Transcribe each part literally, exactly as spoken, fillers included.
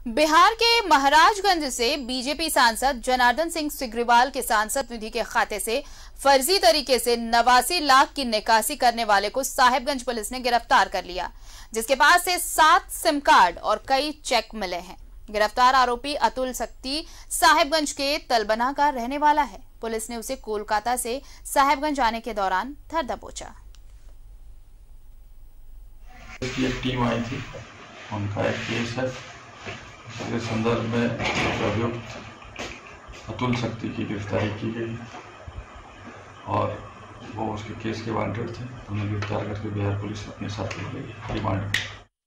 बिहार के महाराजगंज से बीजेपी सांसद जनार्दन सिंह सिग्रीवाल के सांसद निधि के खाते से फर्जी तरीके से नवासी लाख की निकासी करने वाले को साहिबगंज पुलिस ने गिरफ्तार कर लिया, जिसके पास से सात सिम कार्ड और कई चेक मिले हैं। गिरफ्तार आरोपी अतुल सक्ती साहिबगंज के तलबना का रहने वाला है। पुलिस ने उसे कोलकाता से साहिबगंज आने के दौरान धर दबोचा। एक टीम आई थी, उनका एक केस है, उसके संदर्भ में अभियुक्त अतुल सक्ती की गिरफ्तारी की गई और वो उसके केस के वांटेड थे। उन्हें गिरफ्तार करके बिहार पुलिस अपने साथ ले गई रिमांड में।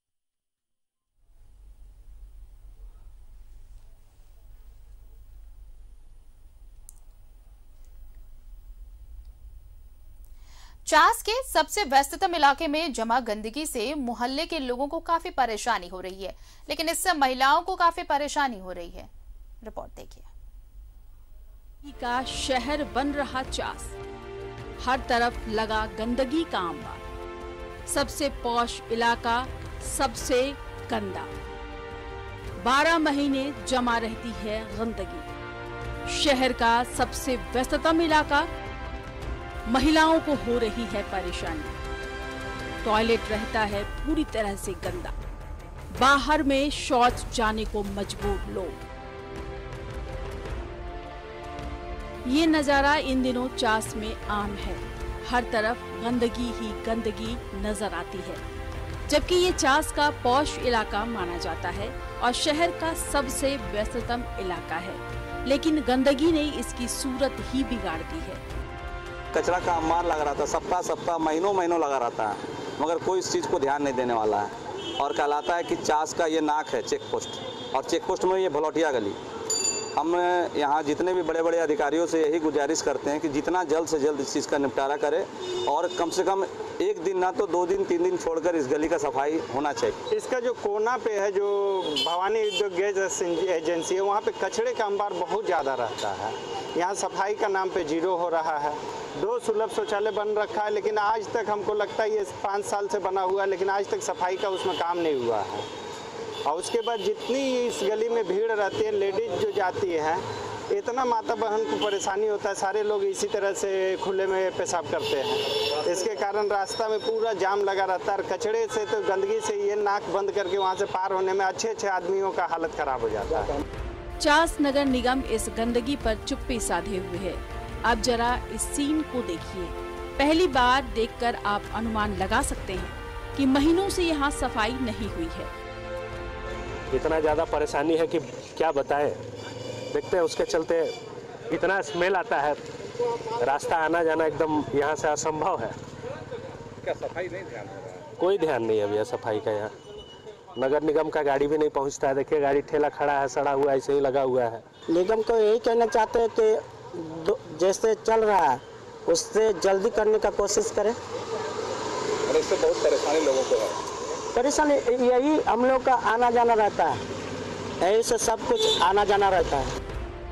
चास के सबसे व्यस्ततम इलाके में जमा गंदगी से मोहल्ले के लोगों को काफी परेशानी हो रही है, लेकिन इससे महिलाओं को काफी परेशानी हो रही है। रिपोर्ट देखिए। का शहर बन रहा चास, हर तरफ लगा गंदगी का अंबार। सबसे पॉश इलाका, सबसे गंदा। बारह महीने जमा रहती है गंदगी। शहर का सबसे व्यस्ततम इलाका, महिलाओं को हो रही है परेशानी। टॉयलेट रहता है पूरी तरह से गंदा, बाहर में शौच जाने को मजबूर लोग। ये नजारा इन दिनों चास में आम है। हर तरफ गंदगी ही गंदगी नजर आती है, जबकि ये चास का पॉश इलाका माना जाता है और शहर का सबसे व्यस्ततम इलाका है, लेकिन गंदगी ने इसकी सूरत ही बिगाड़ दी है। कचरा का अंबार लगा रहा था, सप्ताह सप्ताह महीनों महीनों लगा रहता है, मगर कोई इस चीज़ को ध्यान नहीं देने वाला है। और कहलाता है कि चास का ये नाक है चेक पोस्ट, और चेक पोस्ट में ये भलौटिया गली। हम यहाँ जितने भी बड़े बड़े अधिकारियों से यही गुजारिश करते हैं कि जितना जल्द से जल्द इस चीज़ का निपटारा करें और कम से कम एक दिन ना तो दो दिन तीन दिन छोड़कर इस गली का सफाई होना चाहिए। इसका जो कोना पे है, जो भवानी उद्योग गैस एजेंसी है, वहाँ पे कचरे का अंबार बहुत ज़्यादा रहता है। यहाँ सफाई का नाम पे जीरो हो रहा है। दो सुलभ शौचालय बन रखा है, लेकिन आज तक हमको लगता है ये पाँच साल से बना हुआ है, लेकिन आज तक सफाई का उसमें काम नहीं हुआ है। और उसके बाद जितनी इस गली में भीड़ रहती है, लेडीज जो जाती है, इतना माता बहन को परेशानी होता है। सारे लोग इसी तरह से खुले में पेशाब करते हैं, इसके कारण रास्ता में पूरा जाम लगा रहता है। और कचड़े से तो गंदगी से ये नाक बंद करके वहाँ से पार होने में अच्छे अच्छे आदमियों का हालत खराब हो जाता है। चास नगर निगम इस गंदगी पर चुप्पी साधे हुए है। अब जरा इस सीन को देखिए। पहली बार देखकर आप अनुमान लगा सकते हैं कि महीनों से यहाँ सफाई नहीं हुई है। इतना ज़्यादा परेशानी है कि क्या बताएं। देखते हैं, उसके चलते इतना स्मेल आता है, रास्ता आना जाना एकदम यहाँ से असंभव है। क्या सफाई नहीं ध्यान हो रहा है? कोई ध्यान नहीं है भैया सफाई का। यहाँ नगर निगम का गाड़ी भी नहीं पहुँचता है। देखिए गाड़ी ठेला खड़ा है, सड़ा हुआ ऐसे ही लगा हुआ है। निगम को यही कहना चाहते हैं कि जैसे चल रहा है उससे जल्दी करने का कोशिश करें। और इससे बहुत परेशानी लोगों को है। परेशानी यही हम लोग का आना जाना रहता है, यही से सब कुछ आना जाना रहता है।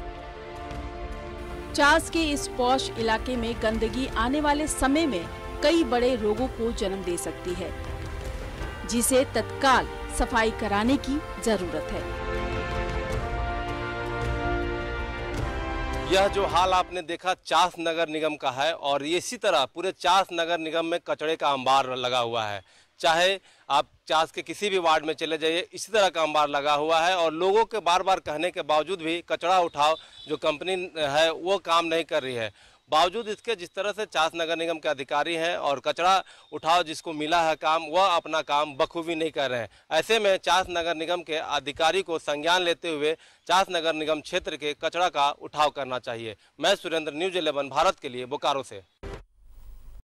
चास के इस पॉश इलाके में गंदगी आने वाले समय में कई बड़े रोगों को जन्म दे सकती है, जिसे तत्काल सफाई कराने की जरूरत है। यह जो हाल आपने देखा चास नगर निगम का है, और इसी तरह पूरे चास नगर निगम में कचरे का अंबार लगा हुआ है। चाहे आप चास के किसी भी वार्ड में चले जाइए, इसी तरह का अंबार लगा हुआ है। और लोगों के बार बार कहने के बावजूद भी कचरा उठाओ जो कंपनी है वो काम नहीं कर रही है। बावजूद इसके जिस तरह से चास नगर निगम के अधिकारी हैं और कचरा उठाओ जिसको मिला है काम, वह अपना काम बखूबी नहीं कर रहे हैं। ऐसे में चास नगर निगम के अधिकारी को संज्ञान लेते हुए चास नगर निगम क्षेत्र के कचरा का उठाव करना चाहिए। मैं सुरेंद्र, न्यूज़ इलेवन भारत के लिए बोकारो से।